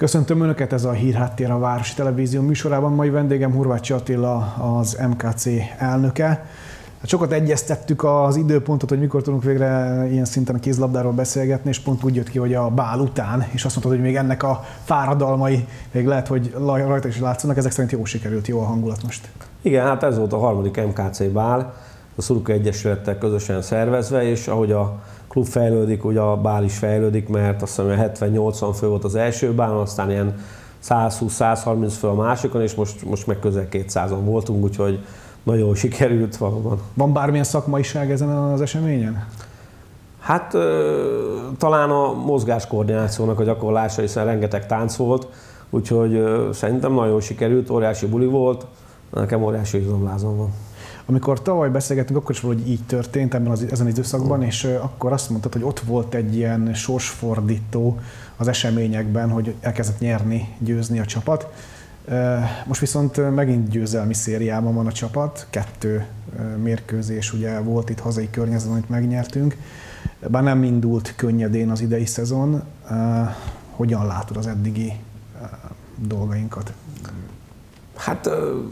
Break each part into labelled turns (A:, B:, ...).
A: Köszöntöm Önöket, ez a Hírháttér a Városi Televízió műsorában. Mai vendégem Horváthsi Attila, az MKC elnöke. Sokat egyeztettük az időpontot, hogy mikor tudunk végre ilyen szinten a kézlabdáról beszélgetni, és pont úgy jött ki, hogy a bál után, és azt mondtad, hogy még ennek a fáradalmai még lehet, hogy rajta is látszanak, ezek szerint jól sikerült, jó a hangulat most.
B: Igen, hát ez volt a harmadik MKC bál, a Szurkolói Egyesülettel közösen szervezve, és ahogy a klub fejlődik, ugye a bál is fejlődik, mert azt hiszem 70-80 fő volt az első bálon, aztán ilyen 120-130 fő a másikon, és most meg közel 200-an voltunk, úgyhogy nagyon sikerült valóban.
A: Van bármilyen szakmaiság ezen az eseményen?
B: Hát talán a mozgáskoordinációnak a gyakorlása, hiszen rengeteg tánc volt, úgyhogy szerintem nagyon sikerült, óriási buli volt, nekem óriási izomlázom van.
A: Amikor tavaly beszélgettünk, akkor is valahogy így történt ezen az időszakban, és akkor azt mondtad, hogy ott volt egy ilyen sorsfordító az eseményekben, hogy elkezdett nyerni, győzni a csapat. Most viszont megint győzelmi szériában van a csapat, 2 mérkőzés ugye volt itt hazai környezetben, amit megnyertünk. Bár nem indult könnyedén az idei szezon, hogyan látod az eddigi dolgainkat?
B: Hát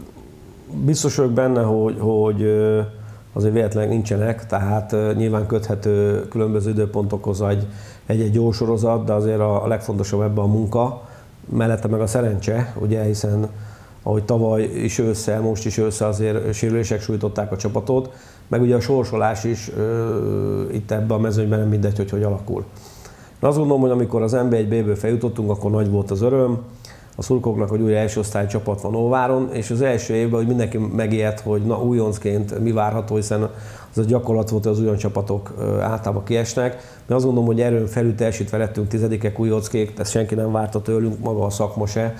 B: biztos vagyok benne, hogy azért véletlenül nincsenek, tehát nyilván köthető különböző időpontokhoz egy jó sorozat, de azért a legfontosabb ebben a munka, mellette meg a szerencse, ugye, hiszen ahogy tavaly is ősszel, most is ősszel azért sérülések sújtották a csapatot, meg ugye a sorsolás is itt ebben a mezőnyben nem mindegy, hogy alakul. Én azt gondolom, hogy amikor az NB1-ből feljutottunk, akkor nagy volt az öröm a szurkolóknak, hogy újra első osztály csapat van Óváron, és az első évben, hogy mindenki megijedt, hogy na újoncként mi várható, hiszen az a gyakorlat volt, hogy az újon csapatok általában kiesnek. Mi azt gondolom, hogy erőn felül teljesítve lettünk 10-ek újonckék, ezt senki nem várta tőlünk, maga a szakma se,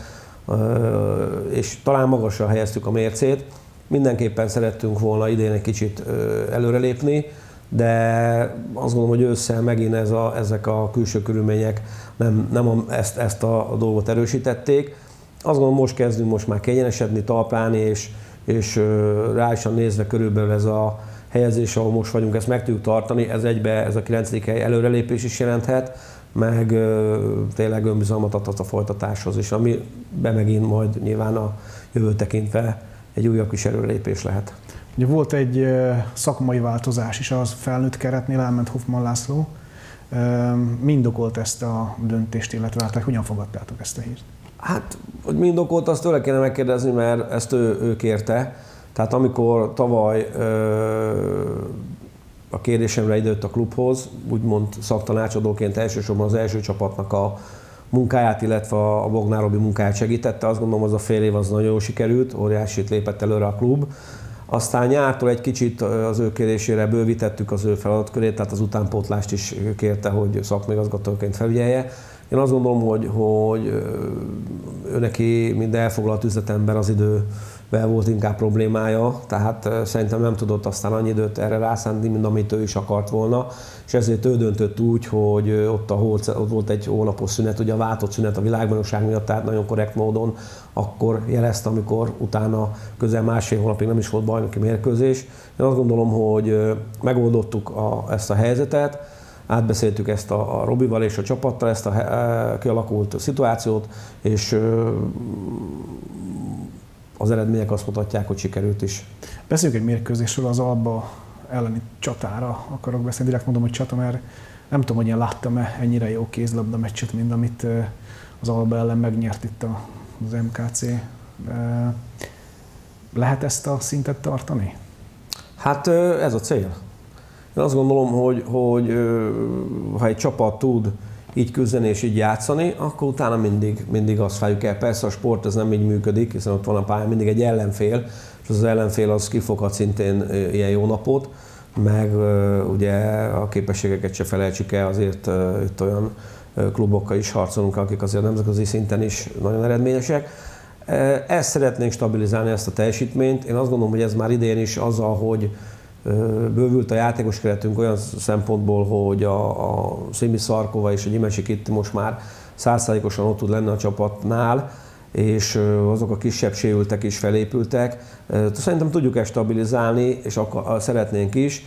B: és talán magasra helyeztük a mércét. Mindenképpen szerettünk volna idén egy kicsit előrelépni, de azt gondolom, hogy ősszel megint ezek a külső körülmények nem ezt a dolgot erősítették. Azt gondolom, most kezdünk most már kényelmesedni, talpálni, és reálisan nézve körülbelül ez a helyezés, ahol most vagyunk, ezt meg tudjuk tartani, ez a 9. hely előrelépés is jelenthet, meg tényleg önbizalmat adhat a folytatáshoz is, amiben megint majd nyilván a jövő tekintve egy újabb kis előrelépés lehet.
A: Ugye volt egy szakmai változás is az felnőtt keretnél, elment Hoffman László. Mi indokolt ezt a döntést, illetve hogyan fogadtátok ezt a hírt?
B: Hát, hogy mi indokolt, azt tőle kéne megkérdezni, mert ezt ő kérte. Tehát amikor tavaly a kérdésemre idejött a klubhoz, úgymond szaktanácsadóként elsősorban az első csapatnak a munkáját, illetve a Bognár Robi munkáját segítette, azt gondolom, az a fél év az nagyon jól sikerült, óriásit lépett előre a klub. Aztán nyártól egy kicsit az ő kérésére bővítettük az ő feladatkörét, tehát az utánpótlást is kérte, hogy szakmaigazgatóként felügyelje. Én azt gondolom, hogy ő neki mind elfoglalt üzletember az idővel volt inkább problémája, tehát szerintem nem tudott aztán annyi időt erre rászánni, mint amit ő is akart volna, és ezért ő döntött úgy, hogy ott volt egy hónapos szünet, ugye a váltott szünet a világbajnokság miatt, tehát nagyon korrekt módon akkor jelezte, amikor utána közel másfél hónapig nem is volt bajnoki mérkőzés. Én azt gondolom, hogy megoldottuk ezt a helyzetet, átbeszéltük ezt a Robival és a csapattal, ezt a kialakult szituációt, és az eredmények azt mutatják, hogy sikerült is.
A: Beszéljünk egy mérkőzésről, az Alba elleni csatára akarok beszélni. Direkt mondom, hogy csata, mert nem tudom, hogy én láttam-e ennyire jó kézlabda meccset, mint amit az Alba ellen megnyert itt az MKC. Lehet ezt a szintet tartani?
B: Hát ez a cél. Én azt gondolom, hogy ha egy csapat tud így küzdeni és így játszani, akkor utána mindig azt várjuk el. Persze a sport ez nem így működik, hiszen ott van a pályán mindig egy ellenfél, és az ellenfél az kifoghat szintén ilyen jó napot, meg ugye a képességeket se felejtsük el, azért itt olyan klubokkal is harcolunk, akik azért nemzetközi szinten is nagyon eredményesek. Ezt szeretnénk stabilizálni, ezt a teljesítményt. Én azt gondolom, hogy ez már idén is azzal, hogy bővült a játékos keretünk olyan szempontból, hogy a Szimi Szarkova és a Gyimesi Kitti most már 100%-osan ott tud lenni a csapatnál, és azok a kisebb sérültek is felépültek. Szerintem tudjuk ezt stabilizálni, és szeretnénk is.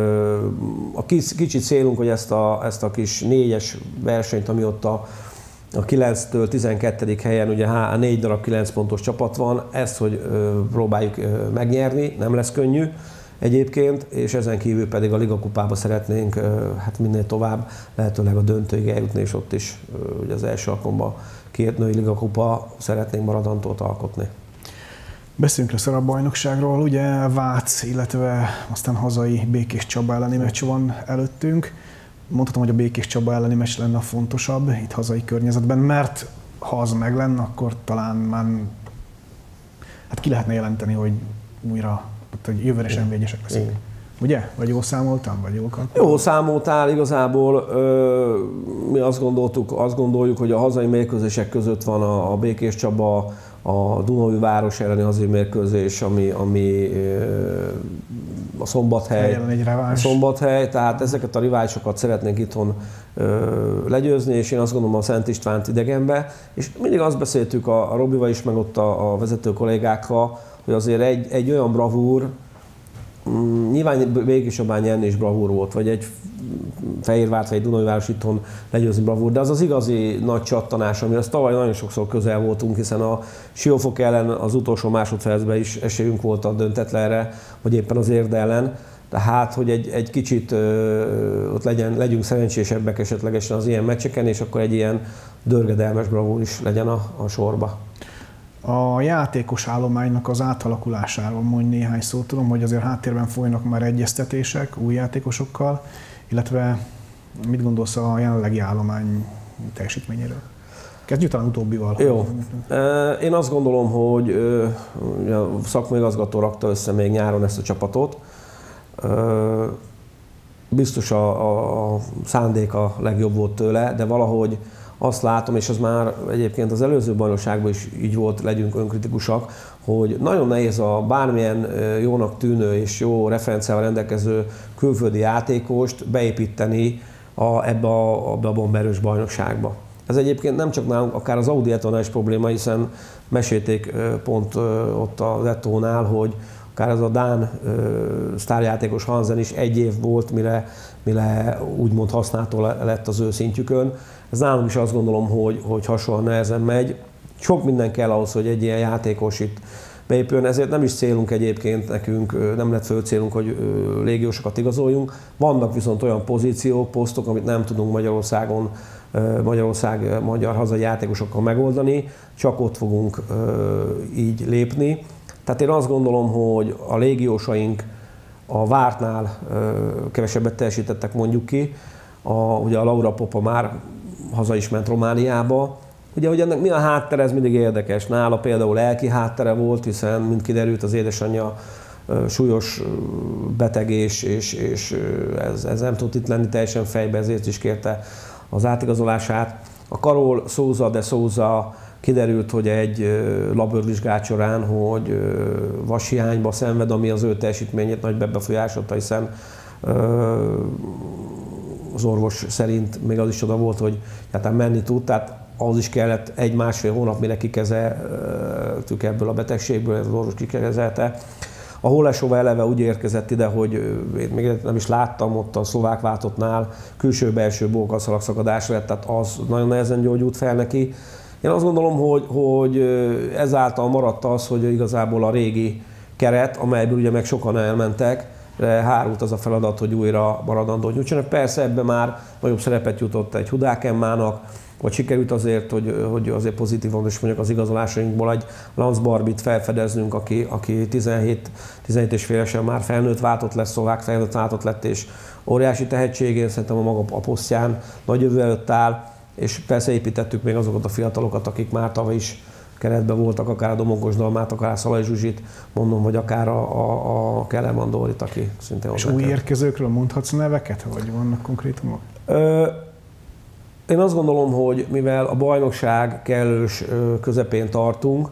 B: A kicsi célunk, hogy ezt a kis 4-es versenyt, ami ott a 9-től 12. helyen ugye 4 darab 9 pontos csapat van, ezt, hogy próbáljuk megnyerni, nem lesz könnyű egyébként, és ezen kívül pedig a Liga kupába szeretnénk hát minél tovább, lehetőleg a döntőig eljutni, és ott is ugye az első alkalommal 2 női Liga kupa szeretnénk maradandót alkotni.
A: Beszéljünk először a bajnokságról, ugye Vác, illetve aztán hazai Békés Csaba elleni meccs van előttünk. Mondhatom, hogy a Békés Csaba elleni meccs lenne a fontosabb itt hazai környezetben, mert ha az meg lenne, akkor talán már hát ki lehetne jelenteni, hogy újra hogy jövőre sem végyesek leszünk. Ugye? Vagy jól számoltam? Vagy jól kalkuláltam?
B: Jól számoltál, igazából mi azt gondoljuk, hogy a hazai mérkőzések között van a Békés Csaba, a Dunaújváros elleni hazai mérkőzés, ami a Szombathely, tehát ezeket a riválisokat szeretnénk itthon legyőzni, és én azt gondolom a Szent Istvánt idegenbe, és mindig azt beszéltük a Robival is, meg ott a vezető kollégákkal, hogy azért egy olyan bravúr, nyilván Békéscsabán nyerni is bravúr volt, vagy egy Fehérvárt vagy egy Dunaújváros itthon legyőzni bravúr, de az az igazi nagy csattanás, amihez tavaly nagyon sokszor közel voltunk, hiszen a Siófok ellen az utolsó másodpercben is esélyünk volt a döntetlenre, vagy éppen az Érd ellen. Tehát, hogy egy kicsit ott legyünk szerencsésebbek esetlegesen az ilyen meccseken, és akkor egy ilyen dörgedelmes bravúr is legyen a sorba.
A: A játékos állománynak az átalakulásáról mondj néhány szót. Tudom, hogy azért háttérben folynak már egyeztetések új játékosokkal, illetve mit gondolsz a jelenlegi állomány teljesítményéről? Kezdjük talán utóbbival.
B: Jó. Én azt gondolom, hogy a szakmai igazgató rakta össze még nyáron ezt a csapatot. Biztos a szándék a legjobb volt tőle, de valahogy azt látom, és az már egyébként az előző bajnokságban is így volt, legyünk önkritikusak, hogy nagyon nehéz a bármilyen jónak tűnő és jó referenciával rendelkező külföldi játékost beépíteni ebbe a bomberős bajnokságba. Ez egyébként nem csak nálunk, akár az Audi Etónál is probléma, hiszen mesélték pont ott az Etónál, hogy akár ez a dán sztárjátékos Hansen is 1 év volt, mire úgymond használható lett az ő szintjükön. Ez nálunk is azt gondolom, hogy hasonlóan nehezen megy. Sok minden kell ahhoz, hogy egy ilyen játékos itt beépüljön, ezért nem is célunk egyébként nekünk, nem lett fő célunk, hogy légiósokat igazoljunk. Vannak viszont olyan pozíciók, posztok, amit nem tudunk magyar hazai játékosokkal megoldani, csak ott fogunk így lépni. Tehát én azt gondolom, hogy a légiósaink a vártnál kevesebbet teljesítettek, mondjuk ki. Ugye a Laura Popa már haza is ment Romániába. Ugye, hogy ennek mi a háttere, ez mindig érdekes. Nála például lelki háttere volt, hiszen mint kiderült, az édesanyja súlyos beteg, és ez nem tud itt lenni teljesen fejbe, ezért is kérte az átigazolását. A Karol Souza kiderült, hogy egy laborvizsgát során, hogy vashiányba szenved, ami az ő teljesítményét nagyban befolyásolta, hiszen az orvos szerint még az is oda volt, hogy egyáltalán menni tud, tehát az is kellett 1-1,5 hónap, mire kikezeltük ebből a betegségből, az orvos kikezelte. A Holesova eleve úgy érkezett ide, hogy én még nem is láttam, ott a szlovák váltottnál külső-belső bókaszalag szakadás lett, tehát az nagyon nehezen gyógyult fel neki. Én azt gondolom, hogy ezáltal maradt az, hogy igazából a régi keret, amelyből ugye meg sokan elmentek, hárult az a feladat, hogy újra maradandót nyújtsanak. Persze ebben már nagyobb szerepet jutott egy Hudák Emmának, vagy sikerült azért, hogy azért pozitívan is mondjuk az igazolásainkból egy Lanz Barbit felfedeznünk, aki 17 és félesen már felnőtt váltott lesz, szlovák felnőtt váltott lett, és óriási tehetség, én szerintem a maga a posztján nagy jövő előtt áll, és persze építettük még azokat a fiatalokat, akik már tavaly is keretben voltak, akár a Domokos Dalmát, akár a Szalai Zsuzsit, mondom, hogy akár a Kellerman Dorit, aki szintén
A: és új érkezőkről mondhatsz neveket, vagy vannak konkrétumok?
B: Én azt gondolom, hogy mivel a bajnokság kellős közepén tartunk,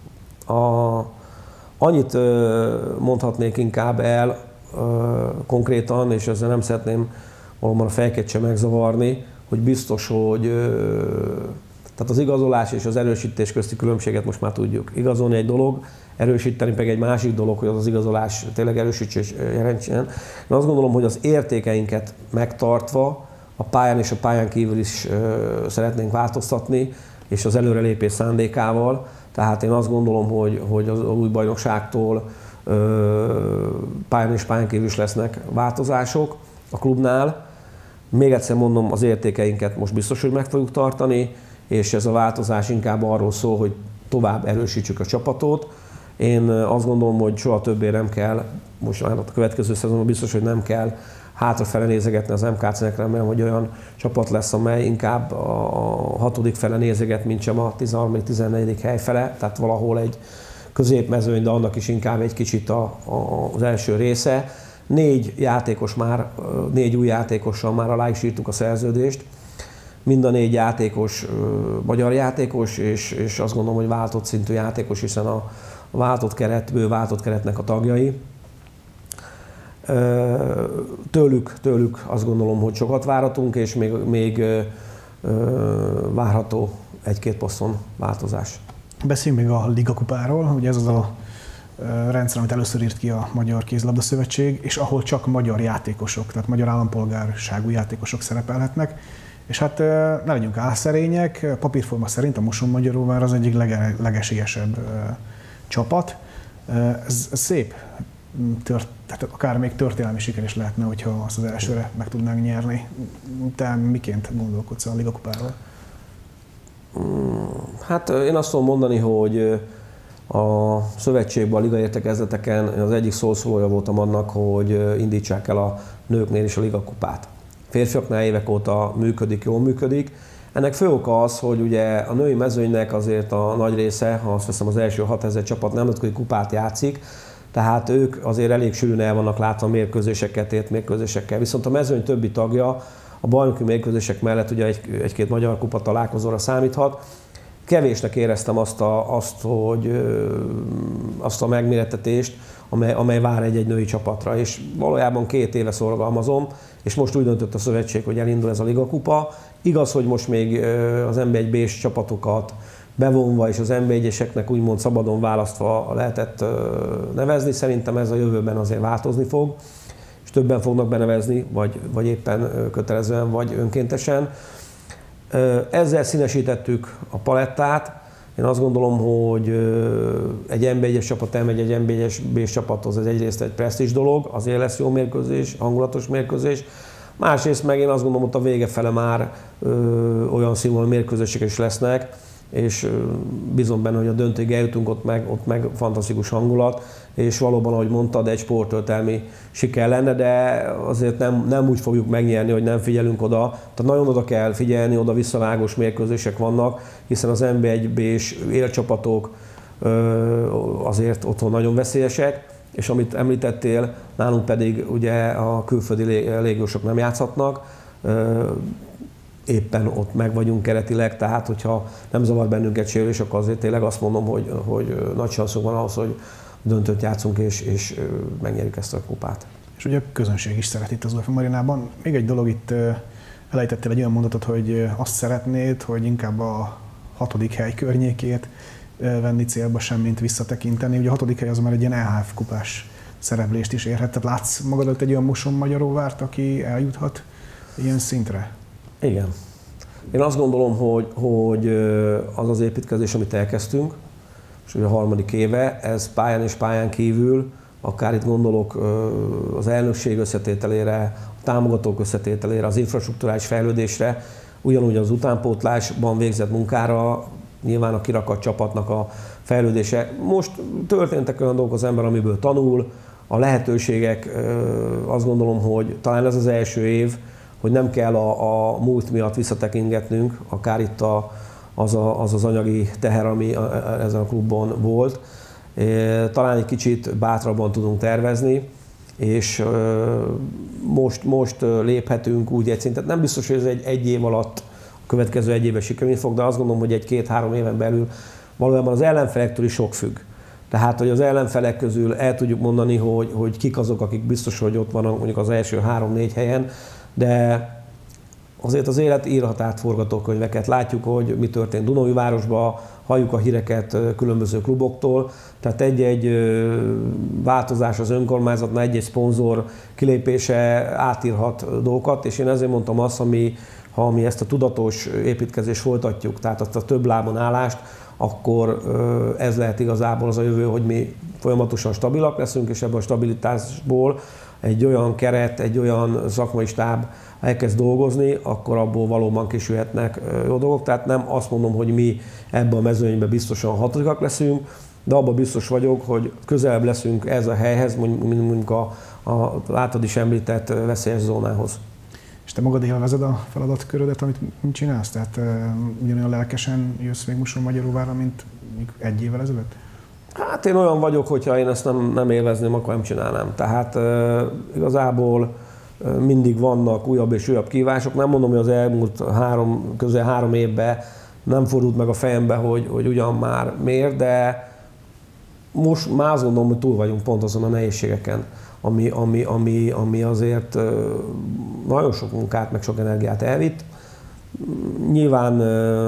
B: annyit mondhatnék inkább el konkrétan, és ezzel nem szeretném valóban a fejket sem megzavarni, hogy biztos, hogy tehát az igazolás és az erősítés közti különbséget most már tudjuk. Igazolni egy dolog, erősíteni pedig egy másik dolog, hogy az igazolás tényleg erősítés jelentsen. Én azt gondolom, hogy az értékeinket megtartva, a pályán és a pályán kívül is szeretnénk változtatni, és az előrelépés szándékával. Tehát én azt gondolom, hogy az új bajnokságtól pályán és pályán kívül is lesznek változások a klubnál. Még egyszer mondom, az értékeinket most biztos, hogy meg fogjuk tartani, és ez a változás inkább arról szól, hogy tovább erősítsük a csapatot. Én azt gondolom, hogy soha többé nem kell, most már a következő szezonban biztos, hogy nem kell hátrafele nézegetni az MKC-nekre, mert hogy olyan csapat lesz, amely inkább a 6. fele nézeget, mint sem a 13.-14. hely fele, tehát valahol egy középmezőny, de annak is inkább egy kicsit az első része. 4 új játékossal már alá is írtuk a szerződést. Mind a 4 játékos magyar játékos, és azt gondolom, hogy váltott szintű játékos, hiszen a váltott keretnek a tagjai. Tőlük azt gondolom, hogy sokat várhatunk, és még várható 1-2 poszton változás.
A: Beszéljünk még a Liga kupáról, ugye ez az a rendszer, amit először írt ki a Magyar Kézilabda Szövetség, és ahol csak magyar játékosok, tehát magyar állampolgárságú játékosok szerepelhetnek. És hát ne legyünk álszerények, papírforma szerint a Mosonmagyaróvár az egyik legesélyesebb csapat. Ez szép, tehát akár még történelmi siker is lehetne, hogyha azt az elsőre meg tudnánk nyerni. Te miként gondolkodsz a Liga kupáról?
B: Hát én azt tudom mondani, hogy a szövetségben, a liga értekezleteken az egyik szószólója voltam annak, hogy indítsák el a nőknél is a Liga kupát. Férfiaknál évek óta működik, jól működik. Ennek fő oka az, hogy ugye a női mezőnynek azért a nagy része, ha azt veszem, az első 6000 csapat nemzetközi kupát játszik, tehát ők azért elég sűrűn el vannak látva mérkőzéseket, ért mérkőzésekkel. Viszont a mezőny többi tagja a bajnoki mérkőzések mellett ugye egy-két magyar kupa találkozóra számíthat. Kevésnek éreztem azt a megmérettetést, amely vár egy női csapatra. És valójában 2 éve szorgalmazom, és most úgy döntött a szövetség, hogy elindul ez a Liga kupa. Igaz, hogy most még az NB1B-s csapatokat bevonva és az NB1-eseknek úgymond szabadon választva lehetett nevezni. Szerintem ez a jövőben azért változni fog, és többen fognak benevezni, vagy éppen kötelezően, vagy önkéntesen. Ezzel színesítettük a palettát. Én azt gondolom, hogy egy NB1-es csapat elmegy egy NB1-es csapathoz, ez egyrészt egy presztízs dolog, azért lesz jó mérkőzés, hangulatos mérkőzés. Másrészt meg én azt gondolom, hogy a vége fele már olyan színvonalú mérkőzések is lesznek, és bízom benne, hogy a döntőig eljutunk, ott meg fantasztikus hangulat, és valóban, ahogy mondtad, egy sporttörténelmi siker lenne, de azért nem úgy fogjuk megnyerni, hogy nem figyelünk oda. Tehát nagyon oda kell figyelni, oda visszavágós mérkőzések vannak, hiszen az NB1B-s élcsapatok azért otthon nagyon veszélyesek, és amit említettél, nálunk pedig ugye a külföldi légiósok nem játszhatnak, éppen ott meg vagyunk keretileg, tehát hogyha nem zavar bennünket sérülés, akkor azért tényleg azt mondom, hogy nagy szanszunk van ahhoz, hogy döntőt játszunk és megnyerjük ezt a kupát.
A: És ugye a közönség is szeret itt az UEFA Marinában. Még egy dolog, itt elejtettél egy olyan mondatot, hogy azt szeretnéd, hogy inkább a 6. hely környékét venni célba, semmint visszatekinteni. Ugye a 6. hely az már egy ilyen EHF kupás szereplést is érhet. Tehát látsz magad előtt egy olyan Mosonmagyaróvárt, aki eljuthat ilyen szintre?
B: Igen. Én azt gondolom, hogy az az építkezés, amit elkezdtünk, és ugye a 3. éve, ez pályán és pályán kívül, akár itt gondolok az elnökség összetételére, a támogatók összetételére, az infrastrukturális fejlődésre, ugyanúgy az utánpótlásban végzett munkára, nyilván a kirakat csapatnak a fejlődése. Most történtek olyan dolgok az ember, amiből tanul, a lehetőségek, azt gondolom, hogy talán ez az első év, hogy nem kell a múlt miatt visszatekingetnünk, akár itt az anyagi teher, ami ezen a klubban volt. Talán egy kicsit bátrabban tudunk tervezni, és most léphetünk úgy egy szintet. Nem biztos, hogy ez egy év alatt, a következő 1 évben sikerülni fog, de azt gondolom, hogy 1-2-3 éven belül valójában az ellenfelektől is sok függ. Tehát, hogy az ellenfelek közül el tudjuk mondani, hogy kik azok, akik biztos, hogy ott vannak mondjuk az első 3-4 helyen, de azért az élet írhat át forgatókönyveket. Látjuk, hogy mi történt Dunaújvárosban, halljuk a híreket különböző kluboktól, tehát egy-egy változás az önkormányzatnál, egy-egy szponzor kilépése átírhat dolgokat, és én ezért mondtam azt, ha mi ezt a tudatos építkezést folytatjuk, tehát azt a több lábon állást, akkor ez lehet igazából az a jövő, hogy mi folyamatosan stabilak leszünk, és ebből a stabilitásból egy olyan keret, egy olyan szakmai stáb elkezd dolgozni, akkor abból valóban kisülhetnek jó dolgok. Tehát nem azt mondom, hogy mi ebben a mezőnyben biztosan hatodikak leszünk, de abban biztos vagyok, hogy közelebb leszünk ez a helyhez, mondjuk a általad is említett veszélyes zónához.
A: És te magad élvezed a feladatkörödet, amit csinálsz? Tehát ugyanolyan lelkesen jössz még Mosonmagyaróvárra, mint egy évvel ezelőtt?
B: Hát én olyan vagyok, hogyha én ezt nem élvezném, akkor nem csinálnám. Tehát igazából mindig vannak újabb és újabb kívások. Nem mondom, hogy az elmúlt közel három évben nem fordult meg a fejembe, hogy ugyan már miért, de most már azt gondolom, hogy túl vagyunk pont azon a nehézségeken, ami azért nagyon sok munkát, meg sok energiát elvitt. Nyilván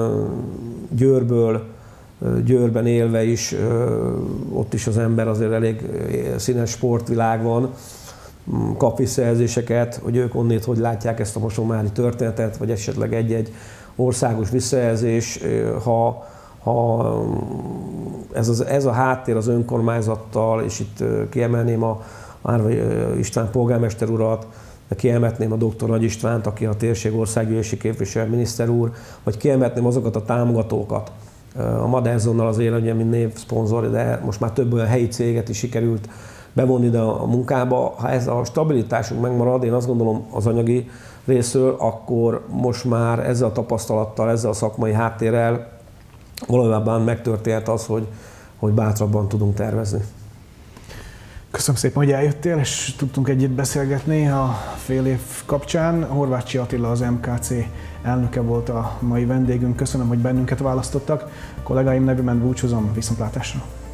B: Győrben élve is, ott is az ember azért elég színes sportvilág van, kap visszajelzéseket, hogy ők onnét hogy látják ezt a mosonmári történetet, vagy esetleg egy-egy országos visszajelzés, ha ez a háttér az önkormányzattal, és itt kiemelném a Árvai István polgármester urat, de kiemelném a dr. Nagy Istvánt, aki a térség országgyűlési képviselő, miniszter úr, vagy kiemelném azokat a támogatókat. A Maderzonnal azért ugye mint névszponzor, de most már több olyan helyi céget is sikerült bevonni ide a munkába. Ha ez a stabilitásunk megmarad, én azt gondolom az anyagi részről, akkor most már ezzel a tapasztalattal, ezzel a szakmai háttérrel valójában megtörtént az, hogy bátrabban tudunk tervezni.
A: Köszönöm szépen, hogy eljöttél, és tudtunk együtt beszélgetni a fél év kapcsán. Horváthsi Attila, az MKC elnöke volt a mai vendégünk. Köszönöm, hogy bennünket választottak. Kollégáim nevében búcsúzom, viszontlátásra!